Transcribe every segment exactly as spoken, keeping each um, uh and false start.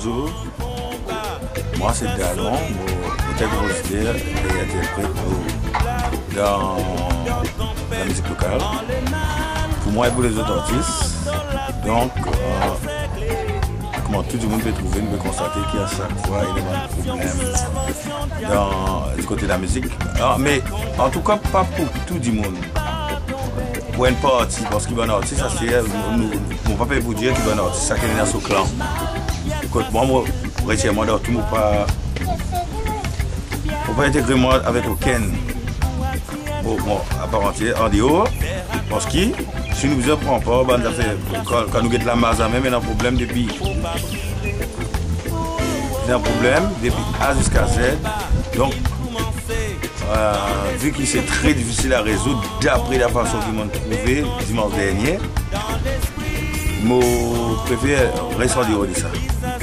bonjour. Moi, c'est Dalon, mon compositeur et interprète dans la musique locale. Pour moi et pour les autres artistes. Donc, euh, comment tout le monde peut trouver, nous peut constater qu'il y a chaque fois des problèmes dans, du côté de la musique. Alors, mais en tout cas, pas pour tout le monde. Pour une partie, parce qu'il y a un artiste, ça c'est mon papa vous dire qu'il y a un artiste, ça qui est dans ce clan. Moi, moi, récemment, tout le monde pas. Faut pas intégrer moi avec aucun. Bon, bon, à part entière, en dehors, parce que si nous ne prenons pas, ben, quand, quand nous avons la masse même, il y a un problème depuis. Il y a un problème depuis A jusqu'à Z. Donc, euh, vu que c'est très difficile à résoudre, d'après la façon qu'ils m'ont trouvé dimanche dernier, je préfère rester en dehors de ça.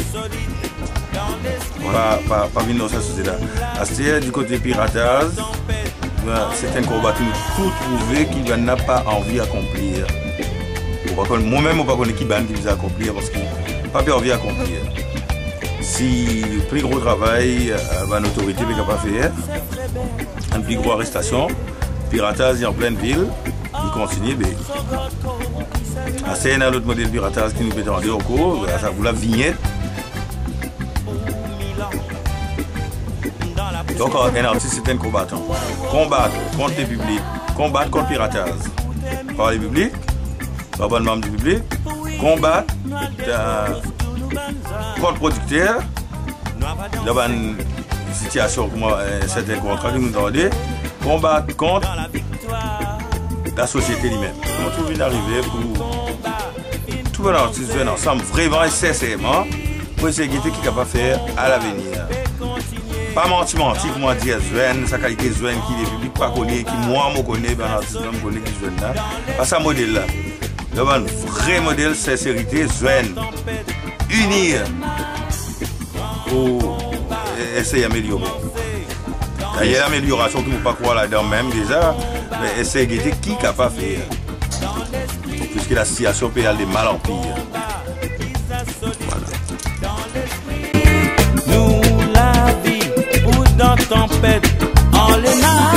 Pas, pas, pas venir dans cette société-là. C'est du côté piratage, c'est un combat qui nous tout trouvé qu'il n'a pas envie d'accomplir. Moi-même, je ne sais pas qui va nous accomplir parce qu'il n'a pas envie d'accomplir. Si le plus gros travail, euh, l'autorité n'est pas faire, une plus grosse arrestation, piratage en pleine ville, il continue. C'est un autre modèle de piratage qui nous peut en au cours, ça vous la vignette. Donc un artiste c'est un combattant. Combattre contre le public, combattre contre le piratage. Par le public, par le membre du public, combattre euh, contre le producteur, dans une situation comme un certain contrat que nous demandons, combattre contre la société lui-même. On trouve une arrivée pour tout un artiste venir ensemble vraiment et sincèrement pour essayer de qui est capable de faire à l'avenir. Pas mentir, mentir, comment dire, Zwen, sa qualité Zwen qui le public pas connaît, qui moi me connais, ben artiste me connaît qui Zwen là. Pas ça modèle là. Le vrai modèle sincérité Zwen. Unir pour essayer d'améliorer. Il y a l'amélioration que nous ne pouvons pas croire là-dedans même déjà, mais essayer de guetter qui est capable de faire. Puisque la situation peut aller mal en pire. Voilà. Nous la vie ou dans tempête en les mains.